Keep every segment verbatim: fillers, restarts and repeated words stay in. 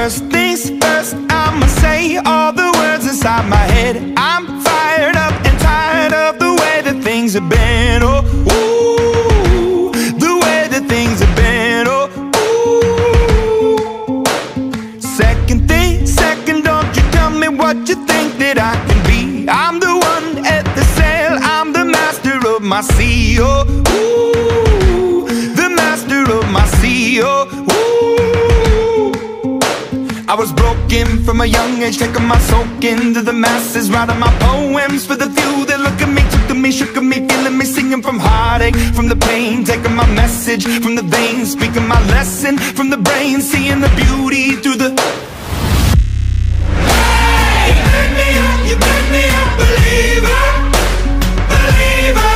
First things first, I'ma say all the words inside my head. I'm fired up and tired of the way that things have been. Oh, ooh, the way that things have been. Oh, ooh. Second thing, second, don't you tell me what you think that I can be. I'm the one at the sail, I'm the master of my sea. Oh, ooh, the master of my sea. Oh, ooh. I was broken from a young age, taking my soak into the masses, writing my poems for the few that look at me, took to me, shook at me, feeling me, singing from heartache, from the pain, taking my message from the veins, speaking my lesson from the brain, seeing the beauty through the... Hey, you make me up, you make me a believer, believer.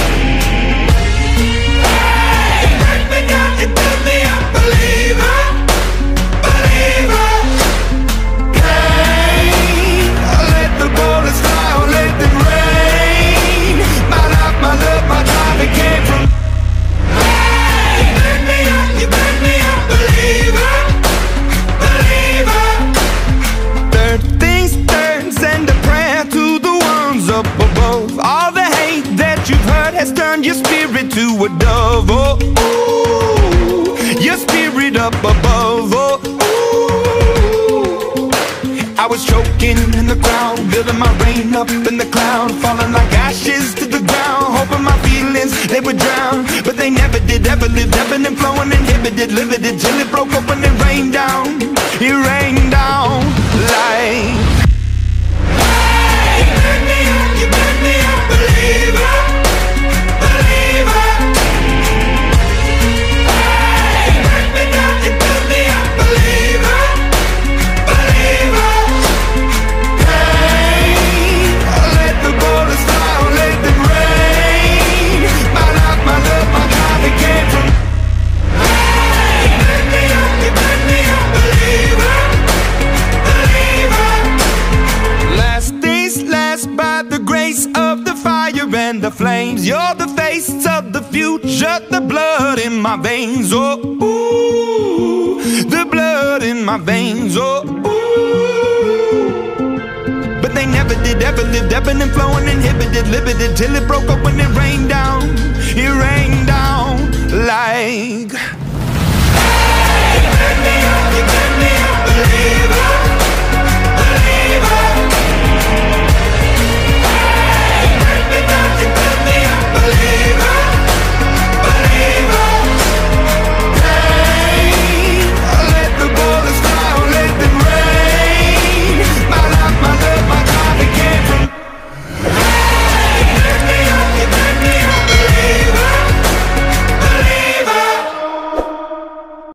Hey, you break me down, you build me up, believer, believer. Your spirit to a dove, oh, ooh, your spirit up above, oh, ooh. I was choking in the crowd, building my rain up in the cloud, falling like ashes to the ground, hoping my feelings, they would drown, but they never did, ever lived, ebbing and flowing, inhibited, limited, till it broke up and it rained down, it rained down like... Hey, you make me up, you make me a believer, believer. Hey, break me down, you build me up, believer, believer. Hey, let the bullets fly, let them rain. My life, my love, my God, it came from. Hey, break me up, you break me up, believer, believer. Last things last, by the grace of the fire and the flames. You're the face of the future, the blood in my veins. Oh, ooh, the blood in my veins. Oh, ooh. But they never did, ever lived, ebbing and flowing, inhibited, limited, till it broke up when it rained down. It rained down like...